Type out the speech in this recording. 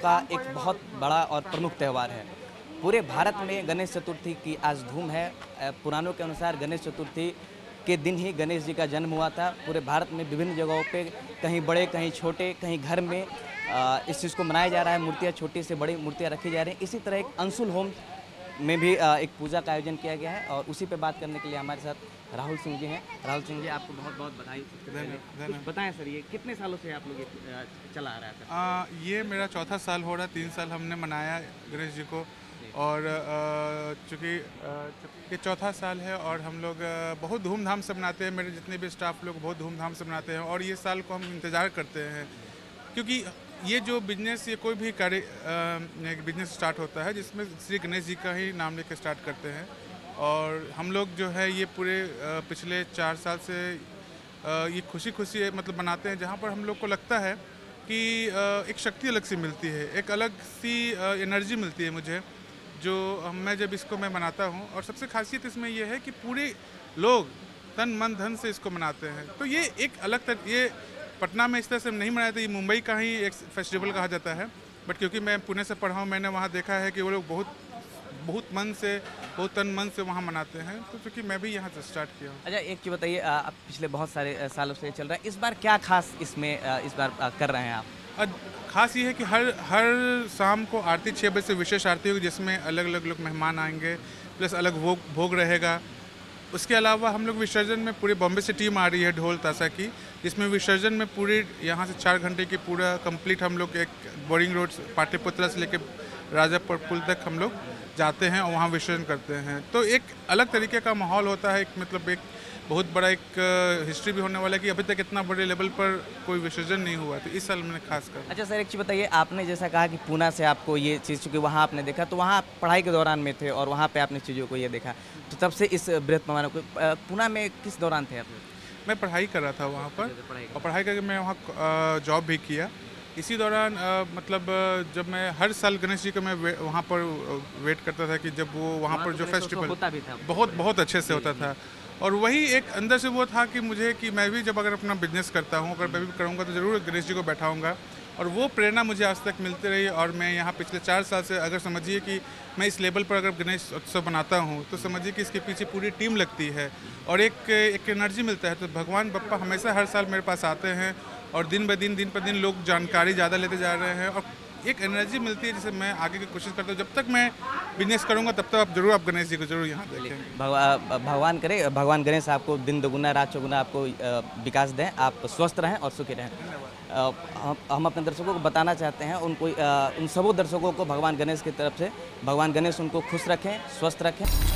का एक बहुत बड़ा और प्रमुख त्यौहार है। पूरे भारत में गणेश चतुर्थी की आज धूम है। पुराणों के अनुसार गणेश चतुर्थी के दिन ही गणेश जी का जन्म हुआ था। पूरे भारत में विभिन्न जगहों पे कहीं बड़े, कहीं छोटे, कहीं घर में इस चीज़ को मनाया जा रहा है। मूर्तियाँ छोटी से बड़ी मूर्तियाँ रखी जा रही हैं। इसी तरह एक अंशुल होम में भी एक पूजा का आयोजन किया गया है और उसी पे बात करने के लिए हमारे साथ राहुल सिंह जी हैं। राहुल सिंह जी, आपको बहुत बहुत बधाई। कुछ बताएं सर, ये कितने सालों से आप लोग ये चला आ रहा है सर? ये मेरा चौथा साल हो रहा है। 3 साल हमने मनाया गणेश जी को और चूँकि ये चौथा साल है और हम लोग बहुत धूमधाम से मनाते हैं। मेरे जितने भी स्टाफ लोग बहुत धूमधाम से मनाते हैं और ये साल को हम इंतज़ार करते हैं, क्योंकि ये जो बिजनेस, ये कोई भी कार्य बिजनेस स्टार्ट होता है जिसमें श्री गणेश जी का ही नाम लेके स्टार्ट करते हैं। और हम लोग जो है ये पूरे पिछले 4 साल से ये खुशी मतलब बनाते हैं, जहाँ पर हम लोग को लगता है कि एक शक्ति अलग सी मिलती है, एक अलग सी एनर्जी मिलती है मुझे, जो मैं जब इसको मैं मनाता हूँ। और सबसे खासियत इसमें यह है कि पूरे लोग तन मन धन से इसको मनाते हैं। तो ये एक अलग ये पटना में इस तरह से नहीं मनाया था, ये मुंबई का ही एक फेस्टिवल कहा जाता है। बट क्योंकि मैं पुणे से पढ़ा हूँ, मैंने वहाँ देखा है कि वो लोग बहुत मन से, बहुत तन मन से वहाँ मनाते हैं। तो क्योंकि मैं भी यहाँ से स्टार्ट किया हूँ। अच्छा, एक चीज़ बताइए, आप पिछले बहुत सारे सालों से चल रहा है, इस बार क्या खास इसमें इस बार कर रहे हैं आप? खास ये है कि हर शाम को आरती 6 बजे से विशेष आरती होगी, जिसमें अलग अलग लोग मेहमान आएंगे, प्लस अलग भोग रहेगा। उसके अलावा हम लोग विसर्जन में पूरे बॉम्बे से टीम आ रही है ढोल ताशा की, जिसमें विसर्जन में पूरी यहाँ से 4 घंटे की पूरा कंप्लीट हम लोग एक बोरिंग रोड पाटलिपुत्रा से लेकर राजापुर पुल तक हम लोग जाते हैं और वहाँ विसर्जन करते हैं। तो एक अलग तरीके का माहौल होता है, मतलब एक बहुत बड़ा एक हिस्ट्री भी होने वाला है कि अभी तक इतना बड़े लेवल पर कोई विसर्जन नहीं हुआ, तो इस साल मैंने खास कर। अच्छा सर, एक चीज़ बताइए, आपने जैसा कहा कि पूना से आपको ये चीज़, चूँकि वहाँ आपने देखा, तो वहाँ आप पढ़ाई के दौरान में थे और वहाँ पे आपने चीज़ों को ये देखा, तो तब से इस बृहद पैमाने को पूना में किस दौरान थे आप? मैं पढ़ाई कर रहा था वहाँ पर, और पढ़ाई करके मैं वहाँ जॉब भी किया। इसी दौरान मतलब जब मैं हर साल गणेश जी का मैं वहाँ पर वेट करता था कि जब वो वहाँ पर जो फेस्टिवल होता भी था, बहुत अच्छे से होता था। और वही एक अंदर से वो था कि मुझे कि मैं भी जब अगर अपना बिजनेस करता हूँ, अगर मैं भी करूँगा तो ज़रूर गणेश जी को बैठाऊँगा। और वो प्रेरणा मुझे आज तक मिलती रही। और मैं यहाँ पिछले 4 साल से, अगर समझिए कि मैं इस लेवल पर अगर गणेश उत्सव बनाता हूँ, तो समझिए कि इसके पीछे पूरी टीम लगती है और एक एनर्जी मिलता है। तो भगवान बप्पा हमेशा हर साल मेरे पास आते हैं और दिन ब दिन लोग जानकारी ज़्यादा लेते जा रहे हैं और एक एनर्जी मिलती है, जिसे मैं आगे की कोशिश करता हूँ। जब तक मैं बिजनेस करूँगा तब तक आप गणेश जी को जरूर यहाँ देखें। भगवान करे, भगवान गणेश आपको दिन दोगुना रात चौगुना आपको विकास दें, आप स्वस्थ रहें और सुखी रहें। हम अपने दर्शकों को बताना चाहते हैं, उन सबों दर्शकों को भगवान गणेश की तरफ से, भगवान गणेश उनको खुश रखें, स्वस्थ रखें।